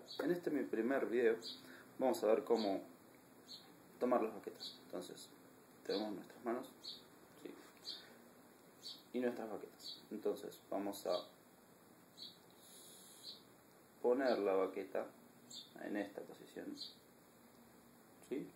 En este mi primer video vamos a ver cómo tomar las baquetas. Entonces, tenemos nuestras manos, ¿sí?, y nuestras baquetas. Entonces, vamos a poner la baqueta en esta posición, ¿sí?,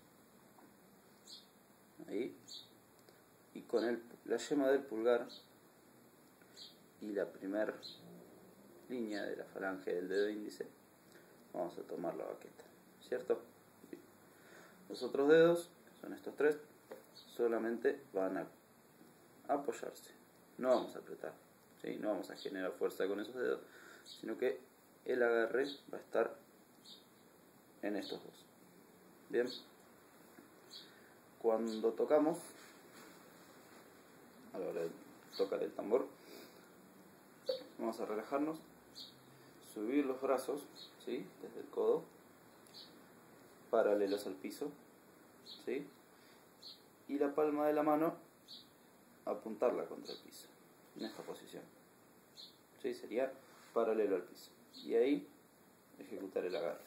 ahí, y con la yema del pulgar y la primera línea de la falange del dedo índice vamos a tomar la baqueta, ¿cierto? Bien. Los otros dedos, que son estos tres, solamente van a apoyarse, no vamos a apretar, ¿sí?, no vamos a generar fuerza con esos dedos, sino que el agarre va a estar en estos dos. Bien, cuando tocamos, a la hora de tocar el tambor, vamos a relajarnos, subir los brazos, ¿sí?, desde el codo, paralelos al piso, ¿sí?, y la palma de la mano apuntarla contra el piso, en esta posición, ¿sí?, sería paralelo al piso, y ahí ejecutar el agarre,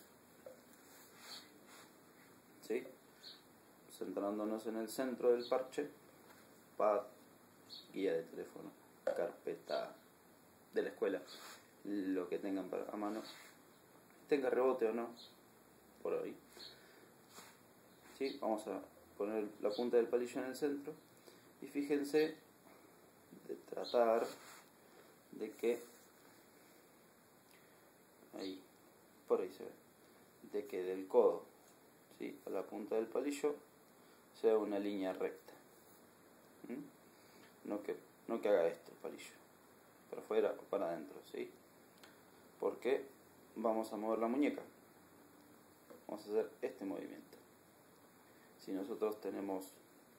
¿sí?, centrándonos en el centro del parche, pad, guía de teléfono, carpeta de la escuela, lo que tengan a mano, tenga rebote o no, por ahí, ¿sí? Vamos a poner la punta del palillo en el centro y fíjense de tratar de que ahí, por ahí se ve, de que del codo, ¿sí?, a la punta del palillo sea una línea recta. No que haga esto el palillo, para afuera o para adentro, ¿sí?, porque vamos a mover la muñeca, vamos a hacer este movimiento. Si nosotros tenemos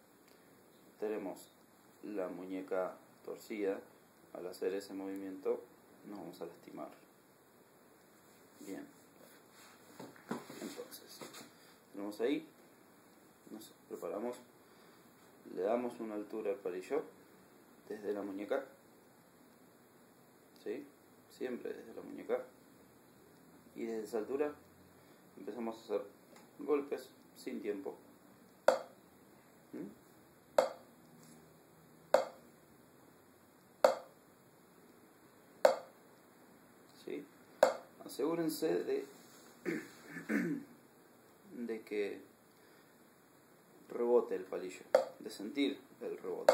la muñeca torcida, al hacer ese movimiento nos vamos a lastimar. Bien, entonces tenemos ahí, nos preparamos, le damos una altura al palillo desde la muñeca, ¿sí?, siempre desde la muñeca, y desde esa altura empezamos a hacer golpes sin tiempo. ¿Sí? Asegúrense de que rebote el palillo, de sentir el rebote,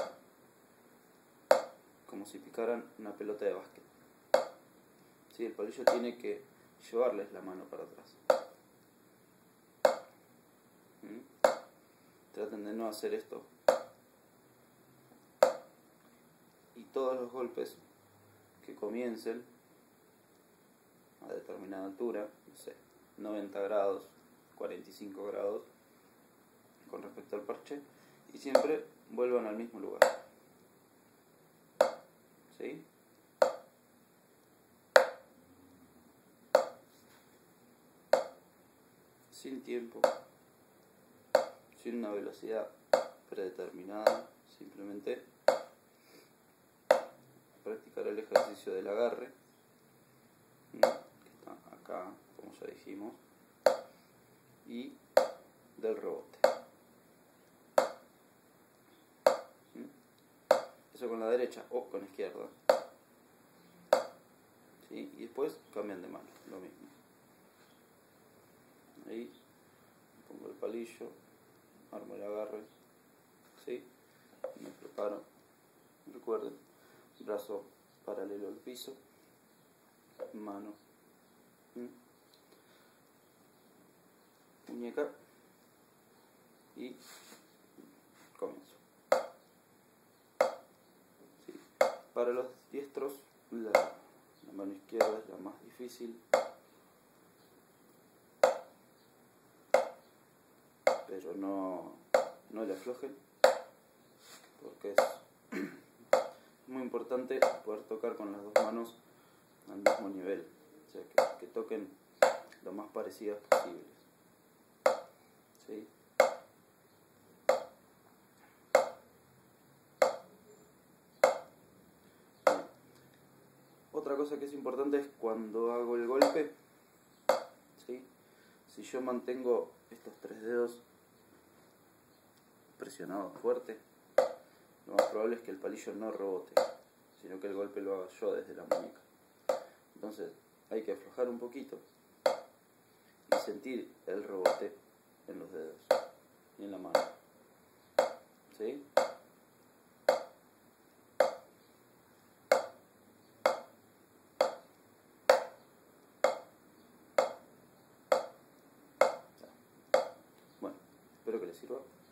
como si picaran una pelota de básquet. ¿Sí? El palillo tiene que llevarles la mano para atrás. Traten de no hacer esto. Y todos los golpes que comiencen a determinada altura, no sé, 90 grados, 45 grados con respecto al parche, y siempre vuelvan al mismo lugar, ¿sí? Sin tiempo, sin una velocidad predeterminada, simplemente practicar el ejercicio del agarre, que está acá, como ya dijimos, y del rebote. Eso con la derecha o con la izquierda, ¿sí?, y después cambian de mano, lo mismo. Ahí pongo el palillo, armo el agarre, ¿sí?, me preparo, recuerden, brazo paralelo al piso, mano, muñeca, y comienzo. ¿Sí? Para los diestros, la mano izquierda es la más difícil, pero no le aflojen, porque es muy importante poder tocar con las dos manos al mismo nivel, o sea, que toquen lo más parecidas posibles, ¿sí? Otra cosa que es importante es cuando hago el golpe, Si yo mantengo estos 3 dedos presionados fuerte, lo más probable es que el palillo no rebote, sino que el golpe lo haga yo desde la muñeca. Entonces hay que aflojar un poquito y sentir el rebote en los dedos y en la mano. ¿Sí? Bueno, espero que les sirva.